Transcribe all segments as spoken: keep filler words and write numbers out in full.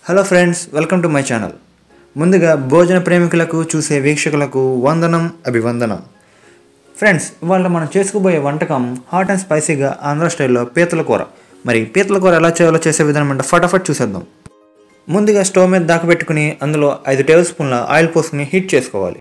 Hello friends, welcome to my channel. ముందుగా భోజన ప్రేమికులకు చూసే వీక్షకులకు వందనం అభివందనం. ఫ్రెండ్స్, ఇవాళ మనం చేసుకుపోయే వంటకం హాట్ అండ్ స్పైసీగా ఆంధ్ర స్టైల్లో పీతల కూర. మరి పీతల కూర ఎలా చేయాలో చేసే విధానం అంటే ఫటాఫట్ చూసేద్దాం. ముందుగా స్టవ్ మీద దాకబెట్టుకుని అందులో ఐదు టేబుల్ స్పూన్ల ఆయిల్ పోసుకుని హీట్ చేసుకోవాలి.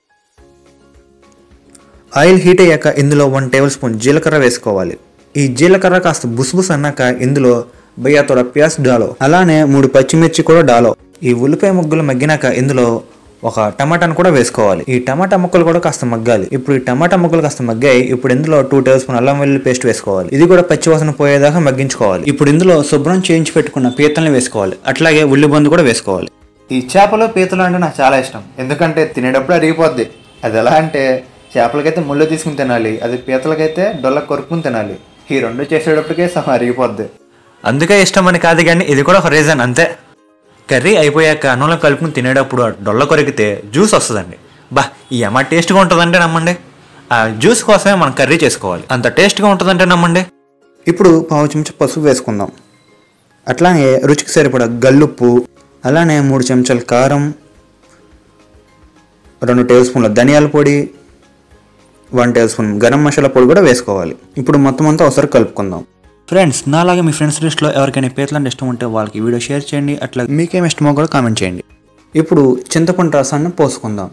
ఆయిల్ హీట్ అయ్యాక ఇందులో వన్ టేబుల్ స్పూన్ జీలకర్ర వేసుకోవాలి. ఈ జీలకర్ర కాస్త బుసుబుస్ అన్నాక ఇందులో భయ్యా తోడ ప్యాస్ డాలో, అలానే మూడు పచ్చిమిర్చి కూడా డాలో. ఈ ఉల్లిపాయ ముగ్గులు మగ్గినాక ఇందులో ఒక టమాటాను కూడా వేసుకోవాలి. ఈ టమాటా ముక్కలు కూడా కాస్త మగ్గాలి. ఇప్పుడు ఈ టమాటా ముక్కలు కాస్త మగ్గాయి. ఇప్పుడు ఇందులో టూ టేబుల్ స్పూన్ అల్లం వెల్లుల్లి పేస్ట్ వేసుకోవాలి. ఇది కూడా పచ్చివాసన పోయేదాకా మగ్గించుకోవాలి. ఇప్పుడు ఇందులో శుభ్రం చేయించి పెట్టుకున్న పీతల్ని వేసుకోవాలి. అట్లాగే ఉల్లిబందు కూడా వేసుకోవాలి. ఈ చేపలు పీతలు అంటే నాకు చాలా ఇష్టం, ఎందుకంటే తినేటప్పుడు అరిగిపోద్ది. అది ఎలా అంటే చేపలకైతే ముళ్ళు తీసుకుని తినాలి, అది పీతలకైతే డొల్ల కొరుకుని తినాలి. ఈ రెండు చేసేటప్పటికే సహా అరిగిపోద్ది. అందుకే ఇష్టం అని కాదు, కానీ ఇది కూడా ఒక రీజన్ అంతే. కర్రీ అయిపోయాక అన్నంలో కలుపుకుని తినేటప్పుడు డొల్ల కొరికితే జ్యూస్ వస్తుందండి. బా, ఈ అమ్మ టేస్ట్గా ఉంటుందంటే నమ్మండి. ఆ జ్యూస్ కోసమే మనం కర్రీ చేసుకోవాలి, అంత టేస్ట్గా ఉంటుందంటే నమ్మండి. ఇప్పుడు పావు చెంచా పసుపు వేసుకుందాం. అట్లానే రుచికి సరిపడా గల్లుప్పు, అలానే మూడు చెంచాల కారం, రెండు టేబుల్ స్పూన్ల ధనియాల పొడి, one tablespoon garam masala పొడి కూడా వేసుకోవాలి. ఇప్పుడు మొత్తం అంతా ఒకసారి కలుపుకుందాం. ఫ్రెండ్స్, నాలాగే మీ ఫ్రెండ్స్ లిస్ట్లో ఎవరికైనా పీతలు అంటే ఇష్టం ఉంటే వాళ్ళకి వీడియో షేర్ చేయండి. అట్లా మీకేం ఇష్టమో కూడా కామెంట్ చేయండి. ఇప్పుడు చింతపండు రసాన్ని పోసుకుందాం.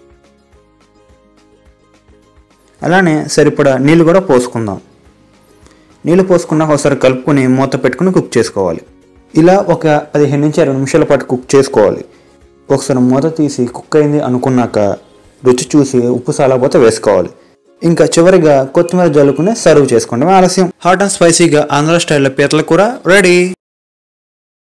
అలానే సరిపడా నీళ్ళు కూడా పోసుకుందాం. నీళ్ళు పోసుకున్నాక ఒకసారి కలుపుకొని మూత పెట్టుకుని కుక్ చేసుకోవాలి. ఇలా ఒక పదిహేను నుంచి ఇరవై నిమిషాల పాటు కుక్ చేసుకోవాలి. ఒకసారి మూత తీసి కుక్ అయింది అనుకున్నాక రుచి చూసి ఉప్పు సాలపోతే వేసుకోవాలి. ఇంకా చివరిగా కొత్తిమీర జల్లుకుని సర్వ్ చేసుకోండి. ఆలస్యం. హాట్ అండ్ స్పైసీగా ఆంధ్ర స్టైల్లో పీతల కూర రెడీ.